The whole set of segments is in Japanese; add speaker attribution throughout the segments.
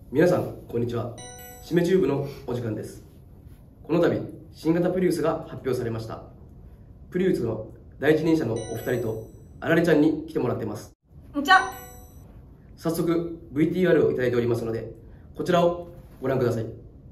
Speaker 1: 皆さんこんにちは。しめチューブのお時間です。この度新型プリウスが発表されました。プリウスの第一人者のお二人とあられちゃんに来てもらってます。
Speaker 2: こんにちは。
Speaker 1: 早速 VTR をいただいておりますので、こちらをご覧ください。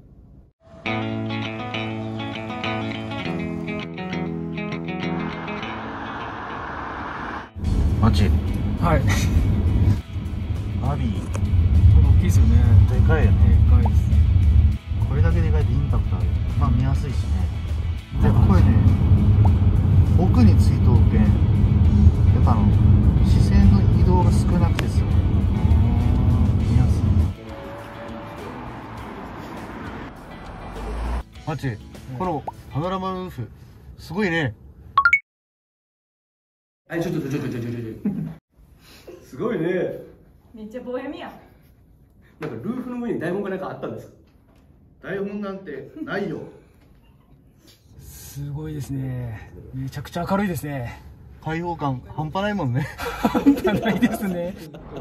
Speaker 3: マジ
Speaker 4: はい。
Speaker 3: アビー
Speaker 4: 大きいですよね。
Speaker 3: でかいよね。
Speaker 4: でかいです。
Speaker 3: これだけでかいとインパクトある。まあ見やすいしね。でこれね、奥についとうけん、やっぱ視線の移動が少なくてすごい見やすい。マジこのパノラマルーフすごいね。
Speaker 1: はい、ちょすごいね。
Speaker 2: めっちゃボヘミやん。
Speaker 1: なんかルーフの上に台本がなんかあったんですか？
Speaker 3: 台本なんてないよ。
Speaker 4: すごいですね。めちゃくちゃ明るいですね。
Speaker 3: 開放感半端ないもんね。
Speaker 4: 半端ないですね。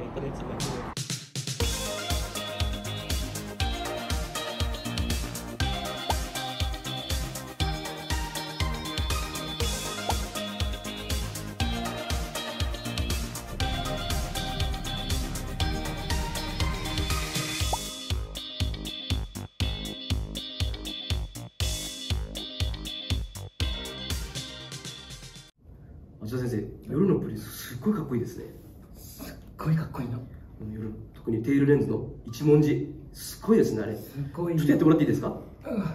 Speaker 1: 町田先生、夜のプリウスすっごいかっこいいですね。
Speaker 4: すっごいかっこいいの。
Speaker 1: 夜、特にテールレンズの一文字すっごいですね。あれ
Speaker 4: すごい。
Speaker 1: ちょっとやってもらっていいですか？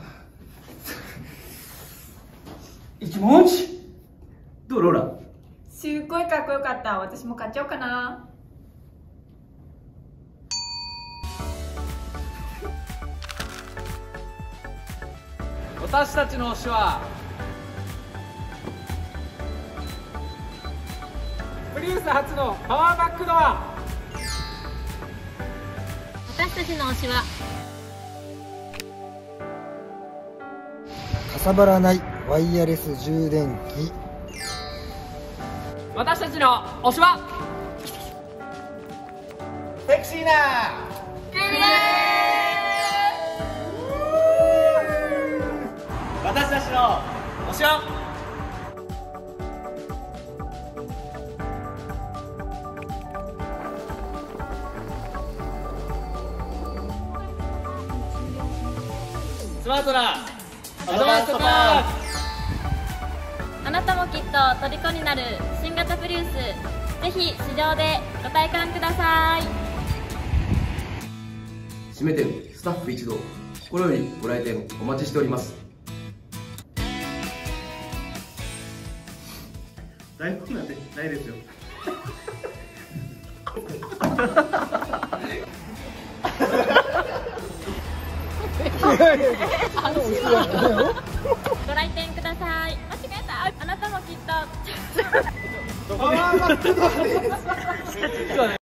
Speaker 4: 一文字。
Speaker 1: どうローラ？
Speaker 2: すっごいかっこよかった。私も買っちゃおうかな。
Speaker 5: 私たちの推しはプリウス初のパワーバックドア。
Speaker 6: 私たちの推しは
Speaker 7: かさばらないワイヤレス充電器。
Speaker 5: 私たちの推しは
Speaker 3: セクシーな
Speaker 5: 私たちの推しはスマートなアドバンストパー
Speaker 6: あなたもきっと虜になる新型プリウス、ぜひ市場でご体感ください。
Speaker 1: 締め店スタッフ一同、心よりご来店お待ちしております。
Speaker 3: 台本なんてないですよ。
Speaker 6: ご来店ください。間違えた。あなたもきっと
Speaker 3: パワーバックドアです。